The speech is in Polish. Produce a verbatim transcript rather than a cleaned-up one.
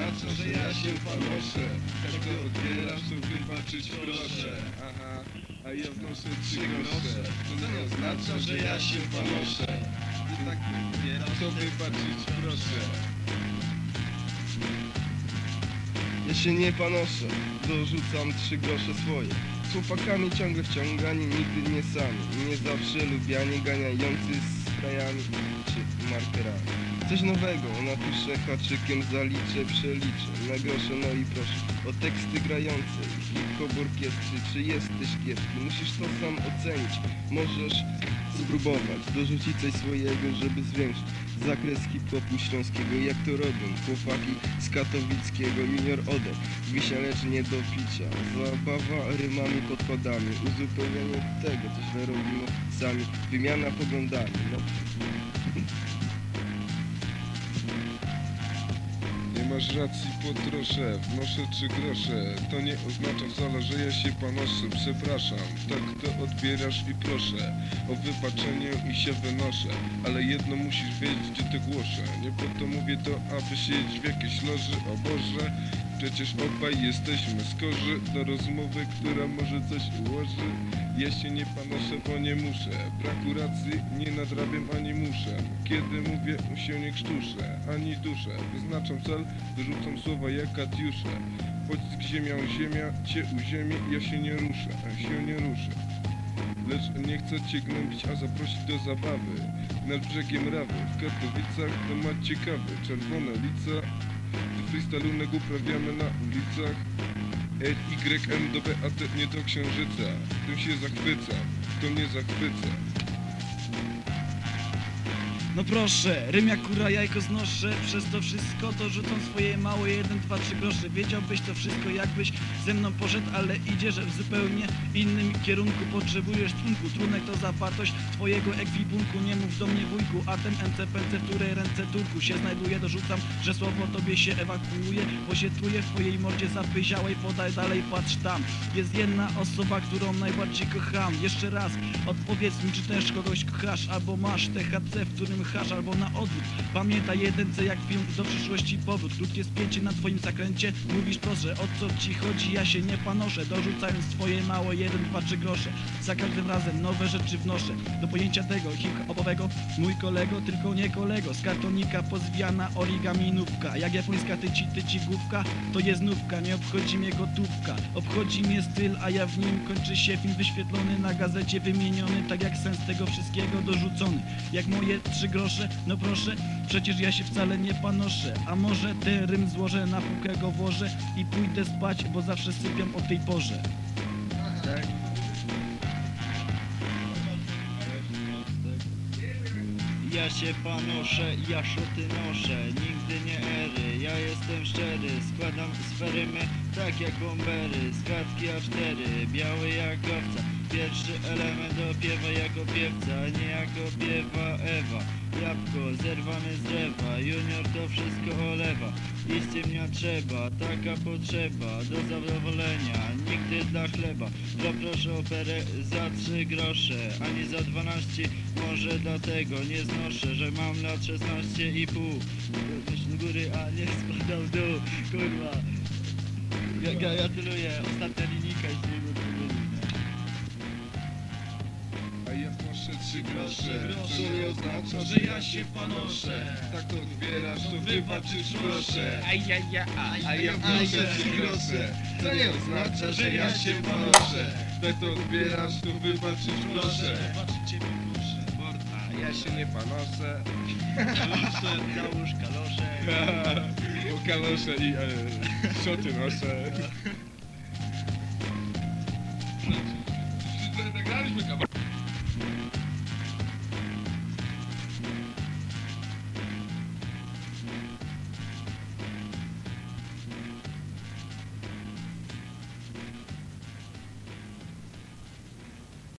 oznacza, że ja się panoszę. Tak to odbierasz, to wybaczyć proszę. Aha, a ja wnoszę trzy grosze. To nie oznacza, że ja się panoszę. Ty tak to odbierasz, to wybaczyć proszę. Ja się nie panoszę, dorzucam trzy grosze swoje. Z chłopakami ciągle wciągani, nigdy nie sami. Nie zawsze lubiani, ganiający z krajami czy markerami. Coś nowego, napiszę haczykiem, zaliczę, przeliczę na grosze, no i proszę o teksty grające. Hip-hop orkiestry, czy jesteś kiepski? Musisz to sam ocenić, możesz spróbować dorzucić coś swojego, żeby zwiększyć zakres hip-hopu śląskiego, jak to robią chłopaki z katowickiego. Junior Ode, wisia lecz nie do picia, zabawa rymami, podkładami, uzupełnienie tego, co źle robimy sami, wymiana poglądami, no. Nie masz racji, potroszę, wnoszę trzy grosze. To nie oznacza wcale, że ja się panoszę. Przepraszam, tak to odbierasz i proszę o wybaczenie i się wynoszę. Ale jedno musisz wiedzieć, gdzie to głoszę. Nie po to mówię to, aby siedzieć w jakiejś loży. O Boże, przecież obaj jesteśmy skorzy do rozmowy, która może coś ułoży. Ja się nie panoszę, bo nie muszę. Braku racji nie nadrabiam ani muszę. Kiedy mówię, się nie krztuszę, ani duszę. Wyznaczam cel, dorzucam słowa jak Katiusze. Pocisk ziemia, ziemia cię uziemi, ja się nie ruszę, się nie ruszę. Lecz nie chcę cię gnębić, a zaprosić do zabawy. Nad brzegiem Rawy, w Katowicach to ma ciekawy. Czerwone lica, freestylunek uprawiamy na ulicach. L, Y, M do B, A, T, nie do księżyca. Tym się zachwyca, to mnie zachwyca. No proszę, rym jak kura jajko znoszę. Przez to wszystko dorzucam swoje małe jeden, dwa, trzy grosze. Wiedziałbyś to wszystko, jakbyś ze mną poszedł, ale idziesz w zupełnie innym kierunku. Potrzebujesz trunku, trunek to zawartość twojego ekwipunku. Nie mów do mnie wujku, a ten M C P C, w której ręce turku się znajduje. Dorzucam, że słowo tobie się ewakuuje, bo się truje w twojej mordzie zapyziałej. Podaj dalej, patrz tam. Jest jedna osoba, którą najbardziej kocham. Jeszcze raz, odpowiedz mi, czy też kogoś kochasz, albo masz T H C, w którym hasz, albo na odwrót. Pamiętaj jeden C jak film, do przyszłości powrót. Krótkie spięcie na twoim zakręcie. Mówisz proszę, o co ci chodzi? Ja się nie panoszę, dorzucając swoje małe jeden, dwa, trzy grosze. Za każdym razem nowe rzeczy wnoszę do pojęcia tego hip-hopowego. Mój kolego, tylko nie kolego. Z kartonika pozwijana origaminówka. Jak japońska tyci tyci główka, to jest nówka. Nie obchodzi mnie gotówka, obchodzi mnie styl, a ja w nim kończy się film wyświetlony na gazecie, wymieniony tak jak sens tego wszystkiego dorzucony. Jak moje trzy grosze, no proszę, przecież ja się wcale nie panoszę. A może ten rym złożę, na półkę go włożę i pójdę spać, bo zawsze sypiam o tej porze. Tak? Ja się panoszę, ja szoty noszę, nigdy nie ery, ja jestem szczery, składam sfery my tak jak bombery, składki A cztery, biały jak owca, pierwszy element opiewa jako piewca, nie jako piewa Ewa, jabłko zerwane z drzewa, junior to wszystko olewa, iście mnie trzeba, taka potrzeba, do zadowolenia, nigdy dla chleba, zaproszę operę za trzy grosze, ani za dwanaście, może dlatego nie znoszę, że mam lat szesnaście i pół, myśl do góry, a nie spadał w dół, kurwa, gratuluję, ostatnia linijka i z niego A ja wnoszę trzy grosze, grosze. co nie oznacza, że ja się panoszę. Tak to odbierasz, to wybaczyć proszę. Aj, aj, aj, A ja wnoszę trzy grosze, co nie oznacza, że ja się panoszę. Tak to odbierasz, to wybaczyć proszę. Zobaczycie mnie proszę. A ja się nie panoszę. Kalosze, załóż kalosze. Bo kalosze i e, szoty noszę. Nagraliśmy kawał.